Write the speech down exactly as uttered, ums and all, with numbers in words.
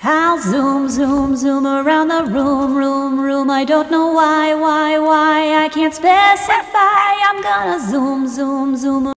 I'll zoom, zoom, zoom around the room, room, room. I don't know why, why, why. I can't specify. I'm gonna zoom, zoom, zoom.